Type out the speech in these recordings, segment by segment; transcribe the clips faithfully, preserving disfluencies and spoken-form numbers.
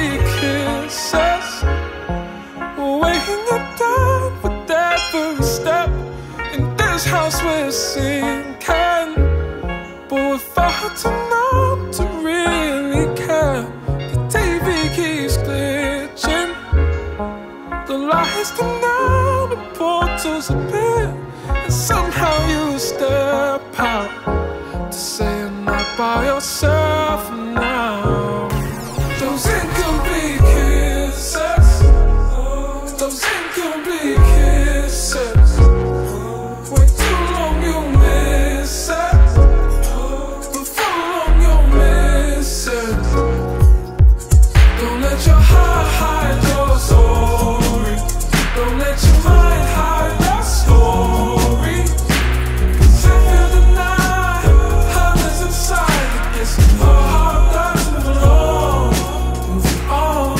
incomplete kisses, weighing you down with every step. In this house we're sinking, but we're far too numb to really care. The T V keeps glitching, the lights dim out, the portals appear, and somehow you step out to say you're not by yourself now. Those incomplete kisses, those incomplete kisses, way too long you miss it, but for long you'll miss it. Don't let your heart hide your story, don't let your mind hide your story. Cause if you deny how this inside, it gets harder to move on, move on.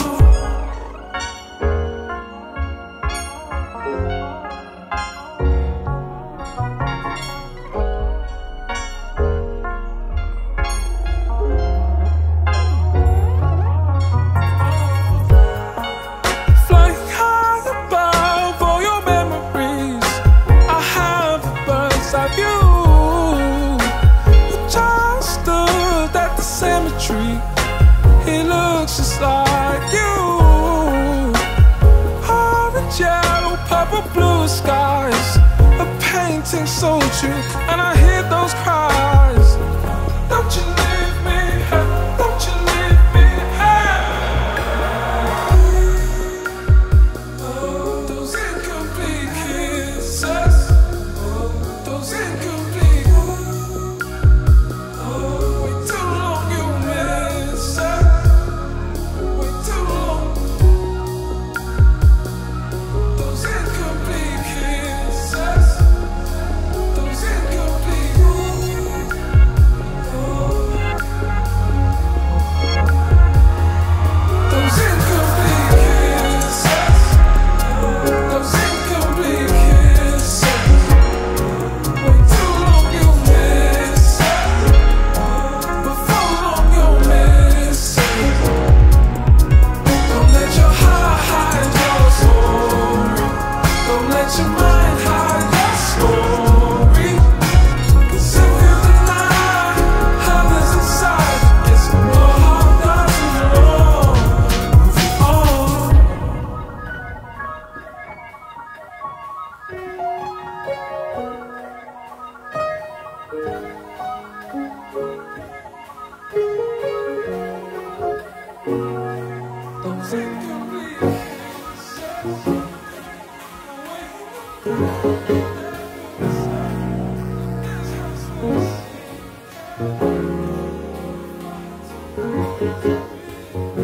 Flying high above all your memories, I have a bird's eye view. You just stood at the cemetery, he looks just like you. Orange, yellow, purple, blue skies, a painting sold you, and I hear those cries. Don't you leave me, hey, don't you leave me, hey. Those incomplete kisses, those incomplete, way too long you miss it, way too long. Those incomplete kisses, those incomplete, those incomplete kisses, those incomplete kisses, way too long you miss it, but for long you'll miss it. Don't let your heart hide your story, don't let your mind hide your story. Cause if you deny how this inside, it's more harder to know. Move on. Those incomplete kisses,